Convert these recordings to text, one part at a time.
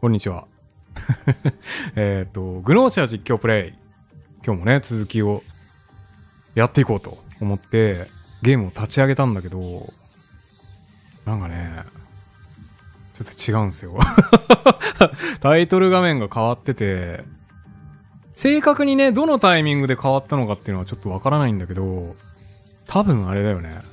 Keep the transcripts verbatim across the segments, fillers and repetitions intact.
こんにちは。えっと、グノーシア実況プレイ。今日もね、続きをやっていこうと思って、ゲームを立ち上げたんだけど、なんかね、ちょっと違うんですよ。タイトル画面が変わってて、正確にね、どのタイミングで変わったのかっていうのはちょっとわからないんだけど、多分あれだよね。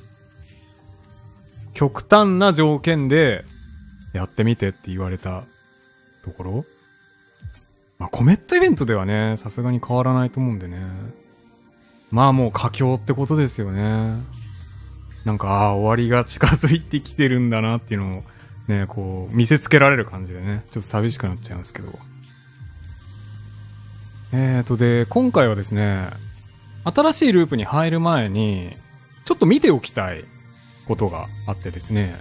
極端な条件でやってみてって言われたところ、まあコメットイベントではね、さすがに変わらないと思うんでね。まあもう佳境ってことですよね。なんか、ああ、終わりが近づいてきてるんだなっていうのをね、こう見せつけられる感じでね、ちょっと寂しくなっちゃいますけど。えーとで、今回はですね、新しいループに入る前に、ちょっと見ておきたいことがあってですね。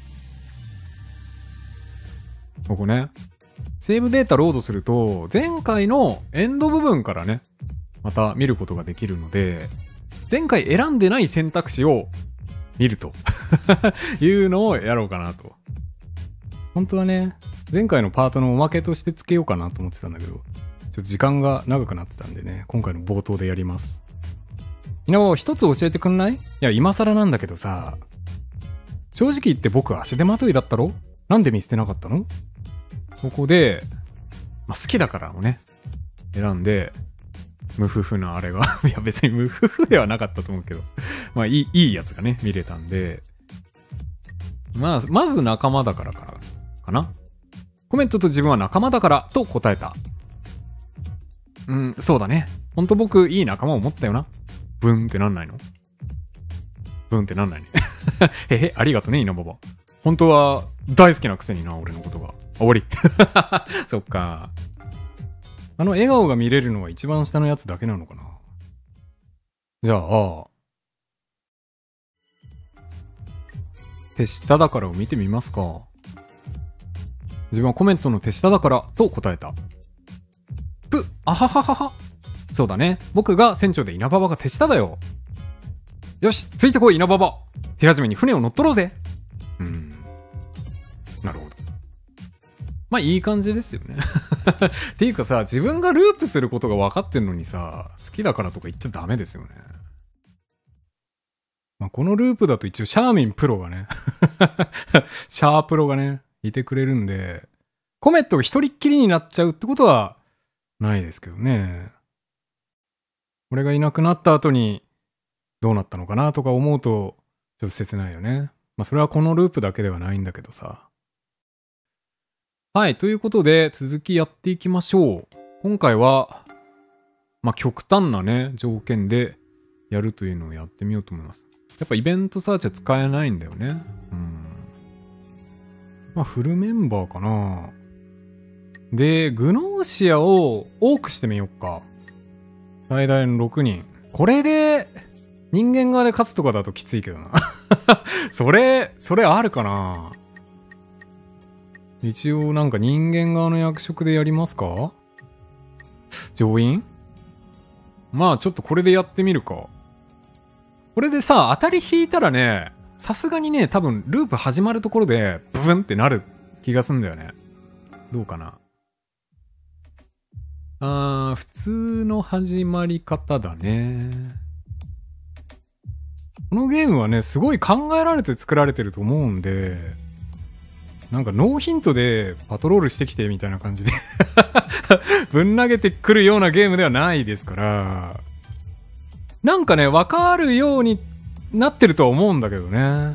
ここね、セーブデータロードすると、前回のエンド部分からね、また見ることができるので、前回選んでない選択肢を見るというのをやろうかなと。本当はね、前回のパートのおまけとしてつけようかなと思ってたんだけど、ちょっと時間が長くなってたんでね、今回の冒頭でやります。みんな一つ教えてくんない？いや、今更なんだけどさ、正直言って僕は足手まといだったろ？なんで見捨てなかったの？ここで、まあ、好きだからもね、選んで、無夫婦なあれが、いや別に無夫婦ではなかったと思うけど、まあいい、いいやつがね、見れたんで、まあ、まず仲間だからから、かな。コメントと自分は仲間だからと答えた。うん、そうだね。ほんと僕いい仲間を持ったよな。ブンってなんないの？ブンってなんないね。へへ、ありがとね、稲葉ば。本当は大好きなくせにな、俺のことが。あ、終わり。そっか。あの笑顔が見れるのは一番下のやつだけなのかな。じゃあ、手下だからを見てみますか。自分はコメントの手下だからと答えた。ぷ、あはははは。そうだね。僕が船長で稲葉場が手下だよ。よし、ついてこい稲葉場。手始めに船を乗っ取ろうぜ。うん。なるほど。まあいい感じですよね。っていうかさ、自分がループすることが分かってんのにさ、好きだからとか言っちゃダメですよね。まあ、このループだと一応シャーミンプロがね、シャープロがね、いてくれるんで、コメットが一人っきりになっちゃうってことはないですけどね。俺がいなくなった後にどうなったのかなとか思うとちょっと切ないよね。まあそれはこのループだけではないんだけどさ。はい、ということで続きやっていきましょう。今回は、まあ極端なね、条件でやるというのをやってみようと思います。やっぱイベントサーチは使えないんだよね。うん。まあフルメンバーかな。で、グノーシアを多くしてみよっか。最大のろくにん。これで人間側で勝つとかだときついけどな。それ、それあるかな。一応なんか人間側の役職でやりますか？上院？まあちょっとこれでやってみるか。これでさ、当たり引いたらね、さすがにね、多分ループ始まるところでブブンってなる気がすんだよね。どうかな。あー、普通の始まり方だね。このゲームはね、すごい考えられて作られてると思うんで、なんかノーヒントでパトロールしてきてみたいな感じでぶん投げてくるようなゲームではないですから、なんかね、わかるようになってるとは思うんだけどね。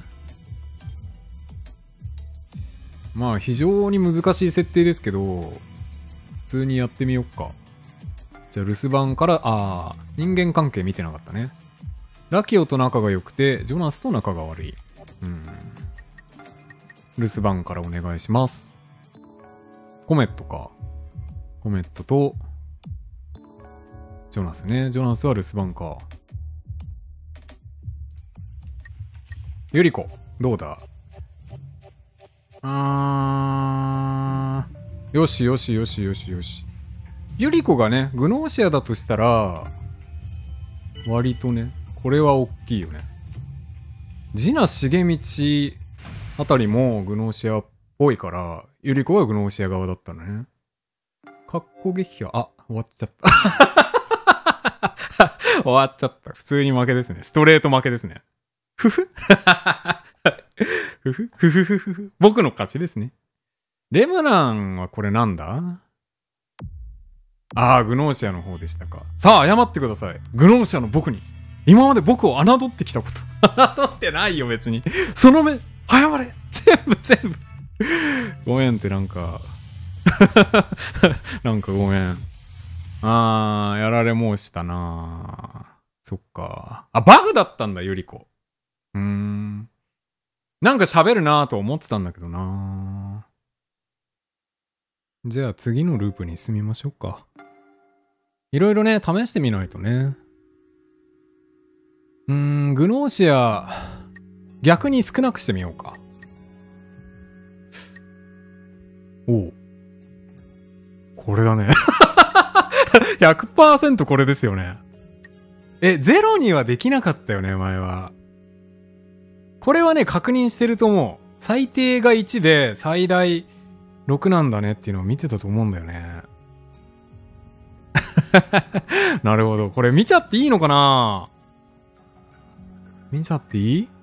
まあ非常に難しい設定ですけど、普通にやってみよっか。じゃあ留守番から、あー、人間関係見てなかったね。ラキオと仲が良くて、ジョナスと仲が悪い。うん。留守番からお願いします。コメットか。コメットと、ジョナスね。ジョナスは留守番か。ユリコ、どうだ？あー、よしよしよしよしよし。ユリコがね、グノーシアだとしたら、割とね、これは大きいよね。ジナ・シゲミチあたりもグノーシアっぽいから、 ユリコはグノーシア側だったのね。かっこ撃破、あ、終わっちゃった。終わっちゃった。普通に負けですね。ストレート負けですね。ふふふふふふふふ僕の勝ちですね。レムナンはこれなんだ？ああ、グノーシアの方でしたか。さあ、謝ってください。グノーシアの僕に。今まで僕を侮ってきたこと。侮ってないよ、別に。その目、謝れ全部全部ごめんってなんか、なんかごめん。あー、やられ申したな。そっか。あ、バグだったんだ、ユリコ。うーん。なんか喋るなぁと思ってたんだけどな。じゃあ次のループに進みましょうか。いろいろね、試してみないとね。うーん、グノーシア、逆に少なくしてみようか。おう。これだね。ひゃくパーセント これですよね。え、ゼロにはできなかったよね、前は。これはね、確認してると思う。最低がいちで最大ろくなんだねっていうのを見てたと思うんだよね。なるほど。これ見ちゃっていいのかな？見ちゃっていい？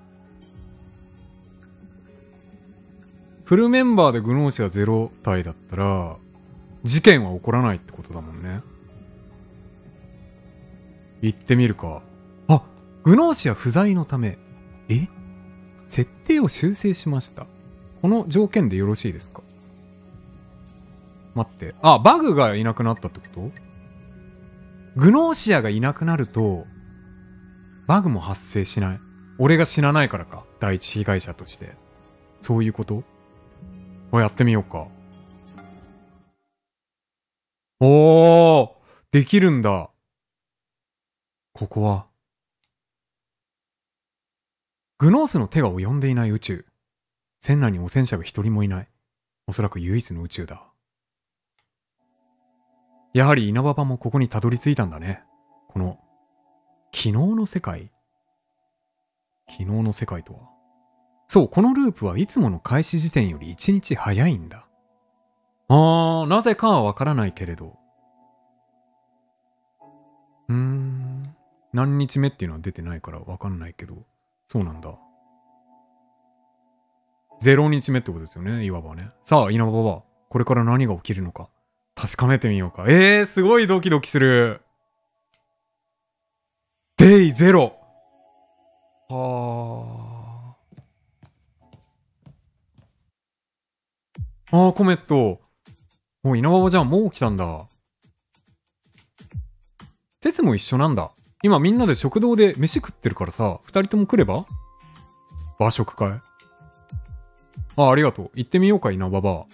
フルメンバーでグノーシアゼロ体だったら、事件は起こらないってことだもんね。行ってみるか。あ、グノーシア不在のため。え？設定を修正しました。この条件でよろしいですか？待って。あ、バグがいなくなったってこと？グノーシアがいなくなると、バグも発生しない。俺が死なないからか。第一被害者として。そういうこと？これやってみようか。おー！できるんだ。ここは。グノースの手が及んでいない宇宙。船内に汚染者が一人もいない。おそらく唯一の宇宙だ。やはり稲葉場もここにたどり着いたんだね。この、昨日の世界？昨日の世界とは。そう、このループはいつもの開始時点より一日早いんだ。あー、なぜかはわからないけれど。うーん、何日目っていうのは出てないからわかんないけど。そうなんだ。ゼロ日目ってことですよね、いわばね。さあ、稲葉は、これから何が起きるのか。確かめてみようか。えー、すごいドキドキする。デイゼロ。はあ。あー、コメット。お、稲葉じゃん、もう起きたんだ。説も一緒なんだ。今みんなで食堂で飯食ってるからさ、二人とも来れば？和食会？あ、ありがとう。行ってみようか、稲葉ば。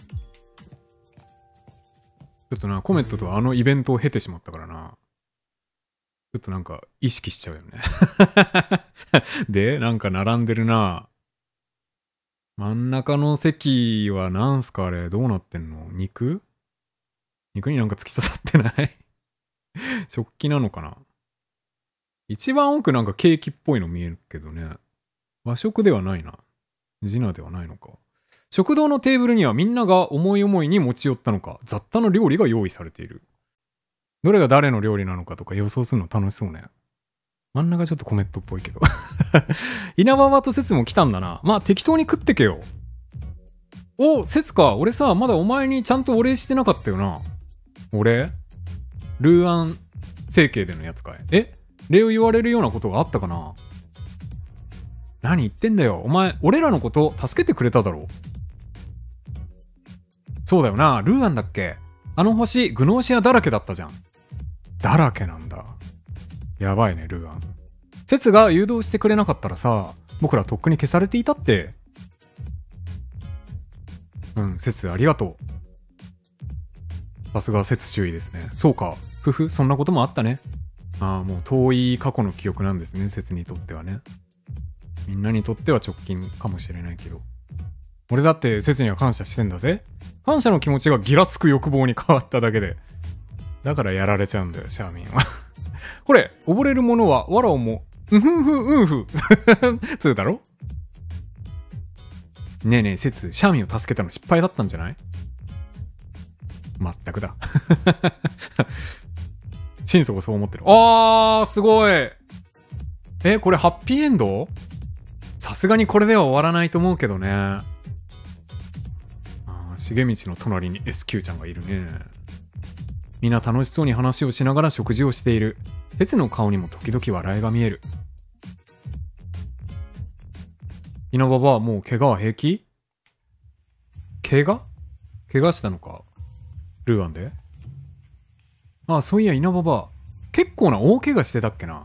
ちょっとな、コメットとあのイベントを経てしまったからな。ちょっとなんか意識しちゃうよね。で、なんか並んでるな。真ん中の席はなんすかあれ、どうなってんの？肉？肉になんか突き刺さってない食器なのかな？一番奥なんかケーキっぽいの見えるけどね。和食ではないな。ジナではないのか。食堂のテーブルにはみんなが思い思いに持ち寄ったのか、雑多な料理が用意されている。どれが誰の料理なのかとか予想するの楽しそうね。真ん中ちょっとコメットっぽいけど。稲葉場と説も来たんだな。まあ適当に食ってけよ。お、説か。俺さ、まだお前にちゃんとお礼してなかったよな。お礼？ルーアン整形でのやつかい。え？礼を言われるようなことがあったかな？何言ってんだよ。お前、俺らのこと助けてくれただろ。そうだよな。ルーアンだっけ？あの星、グノーシアだらけだったじゃん。だらけなんだ。やばいね、ルーアン。説が誘導してくれなかったらさ、僕らとっくに消されていたって。うん、説ありがとう。さすが説注意ですね。そうか。ふふ、そんなこともあったね。ああ、もう遠い過去の記憶なんですね、説にとってはね。みんなにとっては直近かもしれないけど。俺だって説には感謝してんだぜ。感謝の気持ちがギラつく欲望に変わっただけで。だからやられちゃうんだよ、シャーミンは。これ、溺れる者は、わらをも、うんふんふんうんふ。つうだろ？ ねえねえ、説、シャーミンを助けたの失敗だったんじゃない？まったくだ。心底そう思ってる。あー、すごい。え、これハッピーエンド？さすがにこれでは終わらないと思うけどね。あー、重道の隣に エスキュー ちゃんがいるね。みんな楽しそうに話をしながら食事をしている。哲の顔にも時々笑いが見える。稲葉はもう怪我は平気？怪我？怪我したのか？ルーアンで？ああ、そういや稲葉は結構な大怪我してたっけな。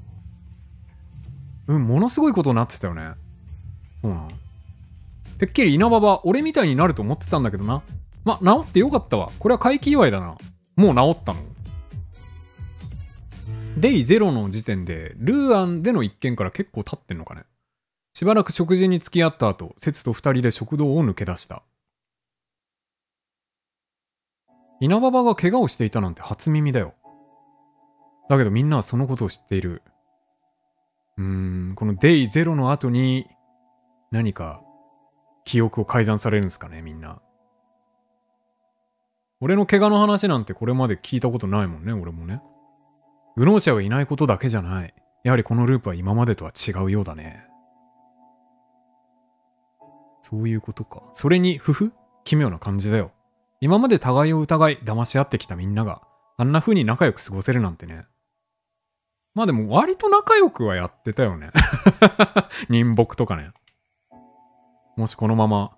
うん、ものすごいことになってたよね。そうなん。てっきり稲葉は俺みたいになると思ってたんだけどな。ま、治ってよかったわ。これは回帰祝いだな。もう治ったの？デイゼロの時点でルーアンでの一件から結構経ってんのかね。しばらく食事に付き合った後、セツと二人で食堂を抜け出した。稲葉が怪我をしていたなんて初耳だよ。だけどみんなはそのことを知っている。うーん、このデイゼロの後に何か記憶を改ざんされるんですかね、みんな。俺の怪我の話なんてこれまで聞いたことないもんね、俺もね。グノーシャがいないことだけじゃない。やはりこのループは今までとは違うようだね。そういうことか。それに、ふふ、奇妙な感じだよ。今まで互いを疑い、騙し合ってきたみんなが、あんな風に仲良く過ごせるなんてね。まあでも割と仲良くはやってたよね。人木とかね。もしこのまま。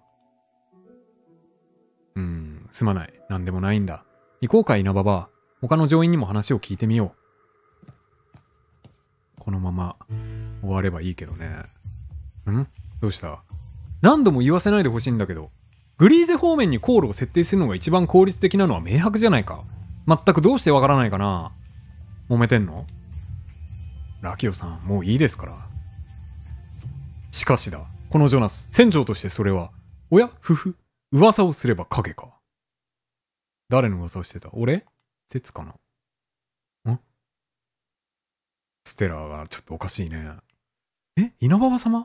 うーん、すまない。なんでもないんだ。行こうか、稲葉ば。他の乗員にも話を聞いてみよう。このまま終わればいいけどね。ん？どうした？何度も言わせないでほしいんだけど。グリーゼ方面に航路を設定するのが一番効率的なのは明白じゃないか。まったくどうしてわからないかな。揉めてんの？ラキオさん、もういいですから。しかしだ、このジョナス、船長としてそれは、おや、ふふ、噂をすれば影か。誰の噂をしてた？俺？説かな？ん？ステラがちょっとおかしいね。え？稲葉様？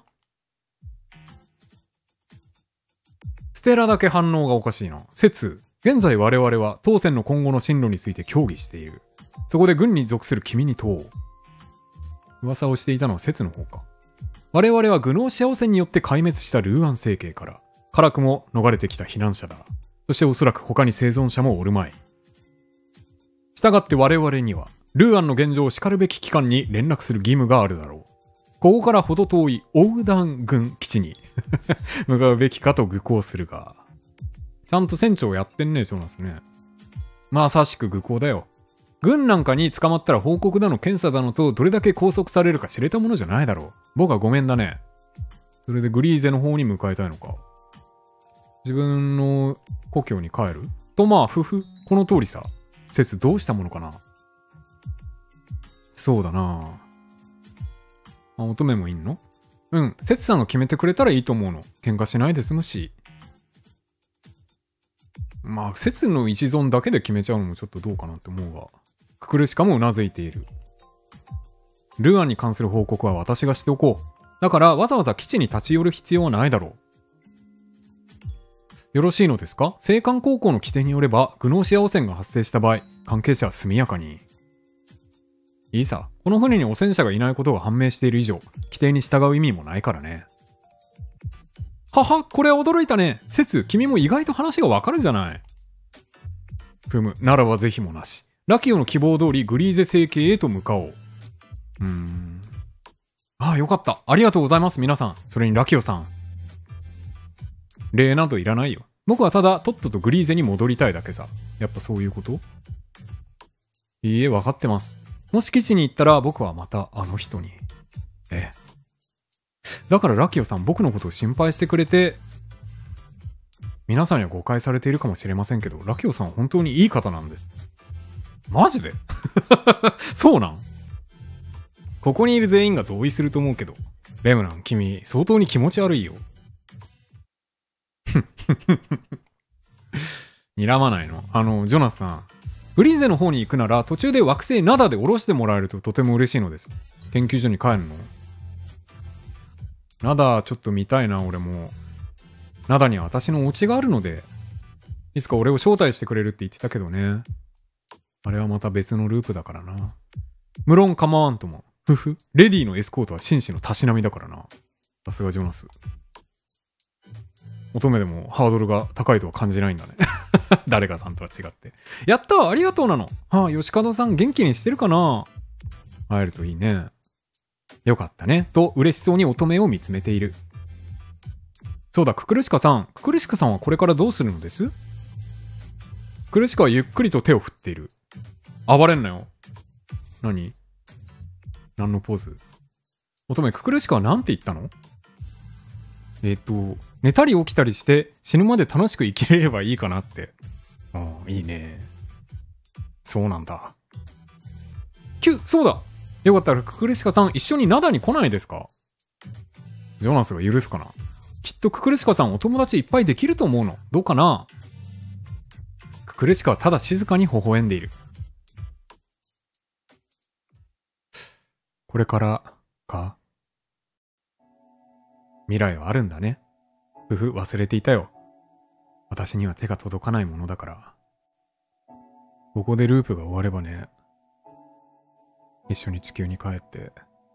ステラだけ反応がおかしいな。説、現在我々は当船の今後の進路について協議している。そこで軍に属する君に問おう。噂をしていたのは説の方か。我々はグノーシア汚染によって壊滅したルーアン政権から、辛くも逃れてきた避難者だ。そしておそらく他に生存者もおるまい。従って我々には、ルーアンの現状を叱るべき機関に連絡する義務があるだろう。ここから程遠いオウダン軍基地に向かうべきかと愚行するが。ちゃんと船長やってんねえ、ジョナスね。まさしく愚行だよ。軍なんかに捕まったら報告だの検査だのとどれだけ拘束されるか知れたものじゃないだろう。僕はごめんだね。それでグリーゼの方に向かいたいのか。自分の故郷に帰ると、まあ、ふふ、この通りさ。説どうしたものかな。そうだな。あ、乙女もいんの？うん、節さんが決めてくれたらいいと思うの。喧嘩しないで済むし。まあ、節の一存だけで決めちゃうのもちょっとどうかなって思うが。ククルシカもうなずいている。ルーアンに関する報告は私がしておこう。だからわざわざ基地に立ち寄る必要はないだろう。よろしいのですか？青函高校の規定によれば、グノーシア汚染が発生した場合、関係者は速やかに。いいさ、この船に汚染者がいないことが判明している以上、規定に従う意味もないからね。はは、これは驚いたね。節、君も意外と話がわかるじゃない。ふむ、ならばぜひもなし。ラキオの希望通りグリーゼ星系へと向かおう。うーん。ああ、よかった。ありがとうございます、皆さん。それにラキオさん。礼などいらないよ。僕はただ、とっととグリーゼに戻りたいだけさ。やっぱそういうこと？いいえ、わかってます。もし基地に行ったら僕はまたあの人に。ええ。だからラキオさん、僕のことを心配してくれて、皆さんには誤解されているかもしれませんけど、ラキオさんは本当にいい方なんです。マジで？そうなん？ここにいる全員が同意すると思うけど、レムナン、君、相当に気持ち悪いよ。睨まないの？あの、ジョナスさん。グリーゼの方に行くなら途中で惑星ナダで降ろしてもらえるととても嬉しいのです。研究所に帰るの？ナダちょっと見たいな、俺も。 灘には私のお家があるので、いつか俺を招待してくれるって言ってたけどね。あれはまた別のループだからな。無論構わんとも。ふふ。レディのエスコートは紳士のたしなみだからな。さすがジョナス。乙女でもハードルが高いとは感じないんだね。誰かさんとは違って。やったーありがとうなの。はあ、吉門さん元気にしてるかな。会えるといいね。よかったね。と嬉しそうに乙女を見つめている。そうだ、ククルシカさん。ククルシカさんはこれからどうするのです？ククルシカはゆっくりと手を振っている。暴れんなよ。何？何のポーズ？乙女、ククルシカは何て言ったの？えっと、寝たり起きたりして死ぬまで楽しく生きれればいいかなって。ああ、いいね。そうなんだ。キュッ、そうだ。よかったらククルシカさん一緒に灘に来ないですか？ジョナスが許すかな？きっとククルシカさんお友達いっぱいできると思うの。どうかな？ククルシカはただ静かに微笑んでいる。これからか。未来はあるんだね。ふふ、忘れていたよ。私には手が届かないものだから。ここでループが終わればね。一緒に地球に帰って。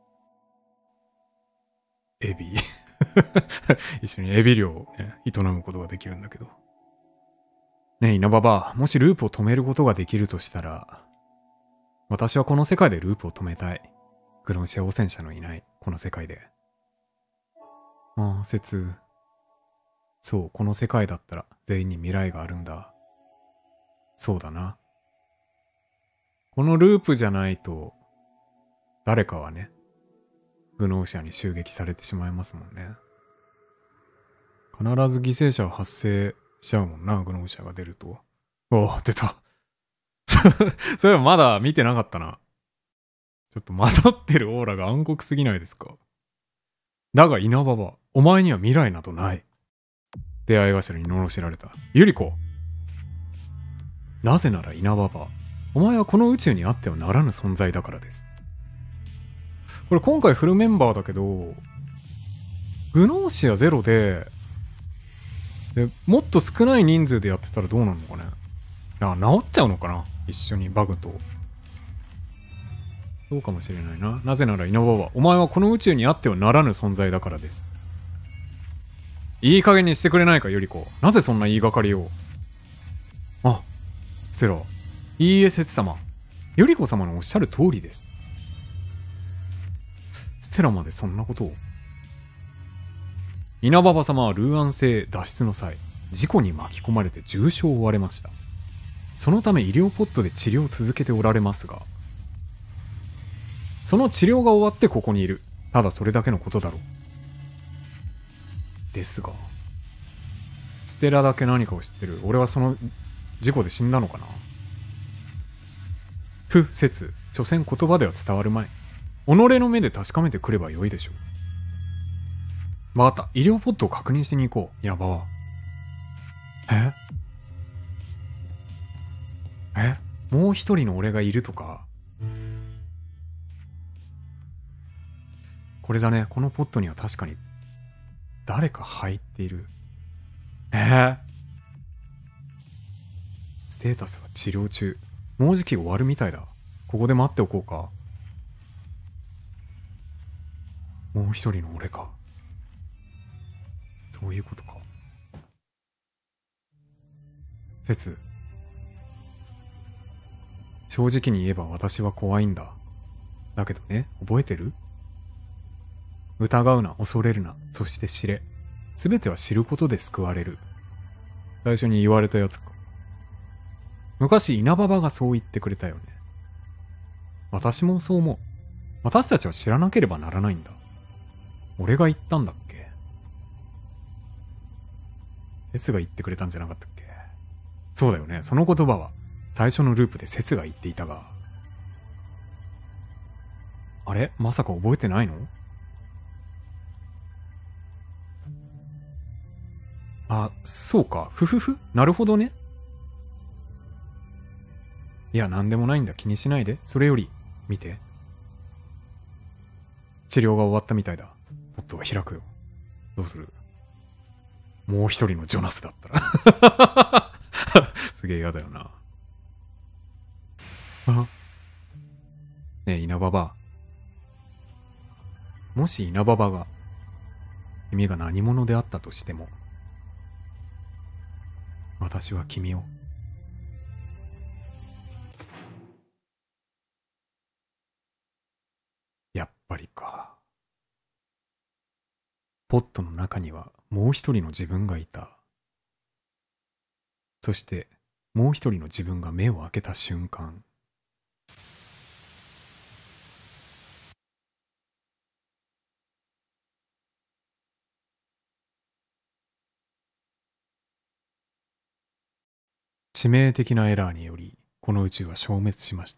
エビ。一緒にエビ漁を、ね、営むことができるんだけど。ねえ、稲葉ば、もしループを止めることができるとしたら、私はこの世界でループを止めたい。グロンシア汚染者のいないこの世界で。ああ、説。そう、この世界だったら全員に未来があるんだ。そうだな。このループじゃないと、誰かはね、グノーシアに襲撃されてしまいますもんね。必ず犠牲者は発生しちゃうもんな、グノーシアが出ると。おお、出た。それはまだ見てなかったな。ちょっとまとってるオーラが暗黒すぎないですか。だが稲葉は、お前には未来などない。出会い頭に罵られた。ユリコ。なぜなら稲葉は、お前はこの宇宙にあってはならぬ存在だからです。これ今回フルメンバーだけど、グノーシアゼロで、でもっと少ない人数でやってたらどうなるのかね。あ、治っちゃうのかな、一緒にバグと。そうかもしれないな。なぜなら稲葉は、お前はこの宇宙にあってはならぬ存在だからです。いい加減にしてくれないか、ユリコ。なぜそんな言いがかりを。あ、ステラ。いいえ、セツ様。ユリコ様のおっしゃる通りです。ステラまでそんなことを。稲葉様はルーアン星脱出の際、事故に巻き込まれて重傷を負われました。そのため医療ポットで治療を続けておられますが、その治療が終わってここにいる。ただそれだけのことだろう。ですが、ステラだけ何かを知ってる。俺はその事故で死んだのかな。不説、所詮言葉では伝わるまい。己の目で確かめてくればよいでしょう。わかった。医療ポットを確認しに行こう。稲葉は。ええもう一人の俺がいるとか。これだね。このポットには確かに誰か入っている。えー、ステータスは治療中。もうじき終わるみたいだ。ここで待っておこうか。もう一人の俺か。そういうことか。節。正直に言えば私は怖いんだ。だけどね、覚えてる？疑うな、恐れるな、そして知れ。すべては知ることで救われる。最初に言われたやつか。昔稲葉場がそう言ってくれたよね。私もそう思う。私たちは知らなければならないんだ。俺が言ったんだっけ？セスが言ってくれたんじゃなかったっけ？そうだよね。その言葉は最初のループでセスが言っていたが。あれ？まさか覚えてないの？あ、そうか。ふふふ。なるほどね。いや、なんでもないんだ。気にしないで。それより、見て。治療が終わったみたいだ。ポットが開くよ。どうする？ もう一人のジョナスだったらすげえ嫌だよな。あ、ねえ、稲葉ば。もし稲葉ばが、君が何者であったとしても、私は君を、やっぱりか。ポットの中にはもう一人の自分がいた。そしてもう一人の自分が目を開けた瞬間、致命的なエラーによりこの宇宙は消滅しました。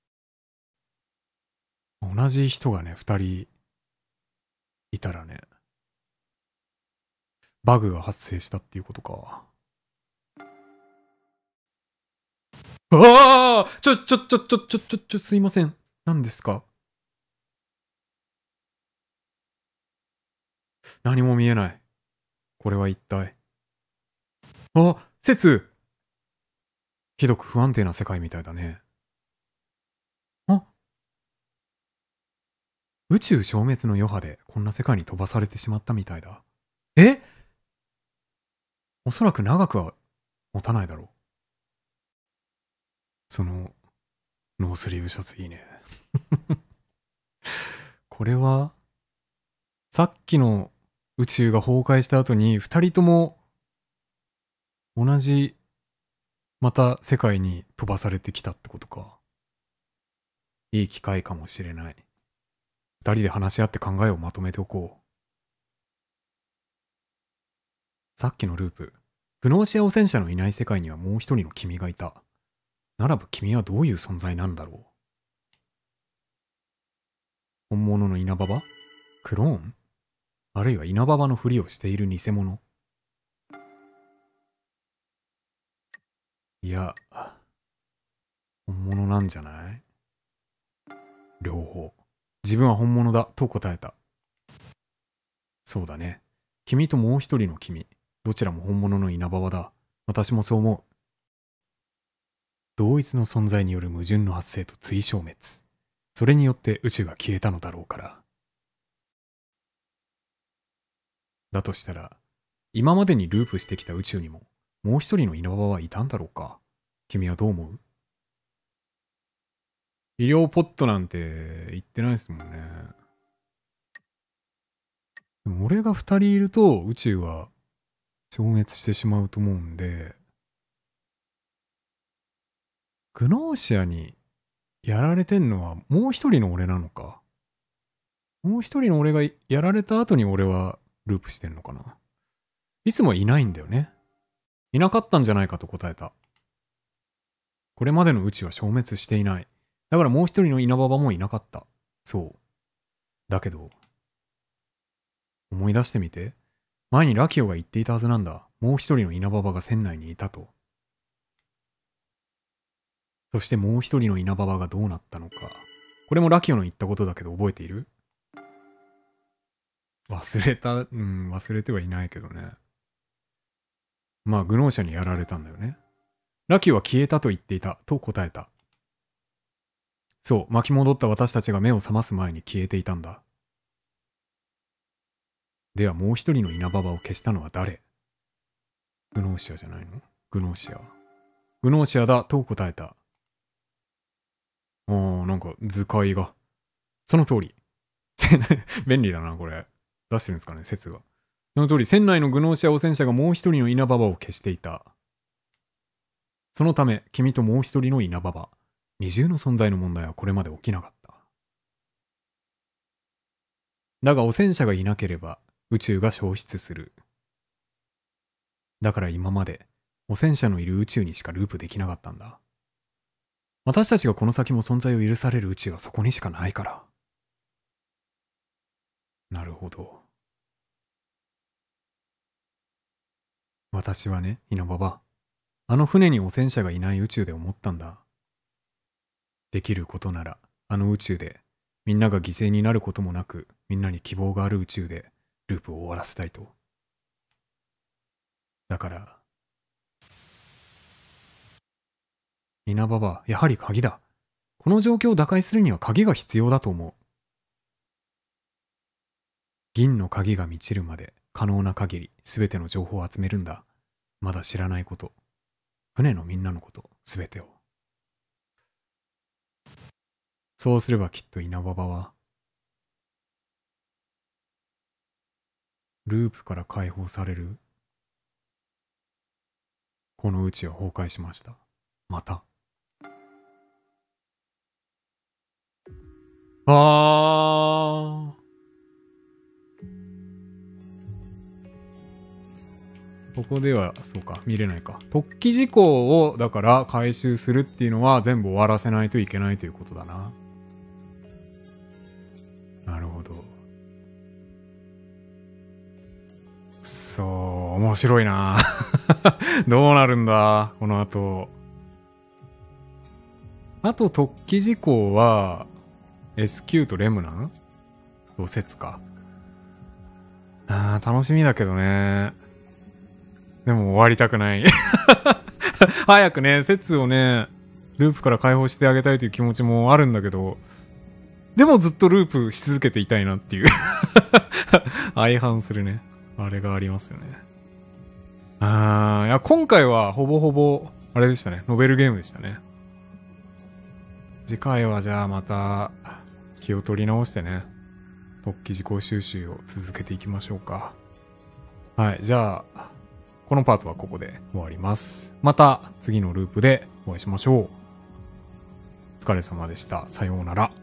同じ人がね、二人いたらね、バグが発生したっていうことか。ああ、ちょ、ちょ、ちょ、ちょ、ちょ、ちょ、ちょ、すいません。何ですか？何も見えない。これは一体。あ、セス！ひどく不安定な世界みたいだね。あ、宇宙消滅の余波でこんな世界に飛ばされてしまったみたいだ。え？おそらく長くは持たないだろう。その、ノースリーブシャツいいね。これは、さっきの宇宙が崩壊した後に二人とも同じまた世界に飛ばされてきたってことか。いい機会かもしれない。二人で話し合って考えをまとめておこう。さっきのループ、グノーシア汚染者のいない世界にはもう一人の君がいた。ならば君はどういう存在なんだろう。本物の稲葉ば？クローン？あるいは稲葉ばのふりをしている偽物？いや、本物なんじゃない？両方。自分は本物だと答えた。そうだね。君ともう一人の君。どちらも本物の稲葉ばだ。私もそう思う。同一の存在による矛盾の発生と追消滅。それによって宇宙が消えたのだろうから。だとしたら、今までにループしてきた宇宙にも、もう一人の稲葉ばはいたんだろうか。君はどう思う？医療ポットなんて言ってないですもんね。でも俺が二人いると宇宙は消滅してしまうと思うんで、グノーシアにやられてんのはもう一人の俺なのか。もう一人の俺がやられた後に俺はループしてんのかな。いつもいないんだよね。いなかったんじゃないかと答えた。これまでの宇宙は消滅していない。だからもう一人の稲葉ばもいなかった。そう。だけど、思い出してみて。前にラキオが言っていたはずなんだ。もう一人の稲葉ばが船内にいたと。そしてもう一人の稲葉ばがどうなったのか。これもラキオの言ったことだけど覚えている？忘れた、うん、忘れてはいないけどね。まあ、グノーシャにやられたんだよね。ラキオは消えたと言っていたと答えた。そう、巻き戻った私たちが目を覚ます前に消えていたんだ。ではもう一人の稲葉ばを消したのは誰？グノーシアじゃないの？グノーシア。グノーシアだと答えた。あー、なんか図解が。その通り。便利だな、これ。出してるんですかね、説が。その通り、船内のグノーシア汚染者がもう一人の稲葉ばを消していた。そのため、君ともう一人の稲葉ば、二重の存在の問題はこれまで起きなかった。だが汚染者がいなければ、宇宙が消失する。だから今まで、汚染者のいる宇宙にしかループできなかったんだ。私たちがこの先も存在を許される宇宙はそこにしかないから。なるほど。私はね、稲葉ば、あの船に汚染者がいない宇宙で思ったんだ。できることなら、あの宇宙で、みんなが犠牲になることもなく、みんなに希望がある宇宙で、ループを終わらせたいと。 だから。稲葉は、やはり鍵だ。この状況を打開するには鍵が必要だと思う。銀の鍵が満ちるまで可能な限りすべての情報を集めるんだ。まだ知らないこと。船のみんなのこと、すべてを。そうすればきっと稲葉は、ループから解放される。この宇宙は崩壊しました。また。あー。ここでは、そうか、見れないか。突起事項を、だから回収するっていうのは全部終わらせないといけないということだな。なるほど。くそー、面白いなどうなるんだ、この後。あと突起事項は、エスキュー とレムナンロセツか。あー、楽しみだけどね。でも終わりたくない。早くね、説をね、ループから解放してあげたいという気持ちもあるんだけど、でもずっとループし続けていたいなっていう。相反するね。あれがありますよね。あー、いや、今回はほぼほぼ、あれでしたね。ノベルゲームでしたね。次回はじゃあまた、気を取り直してね、突起事項収集を続けていきましょうか。はい、じゃあ、このパートはここで終わります。また次のループでお会いしましょう。お疲れ様でした。さようなら。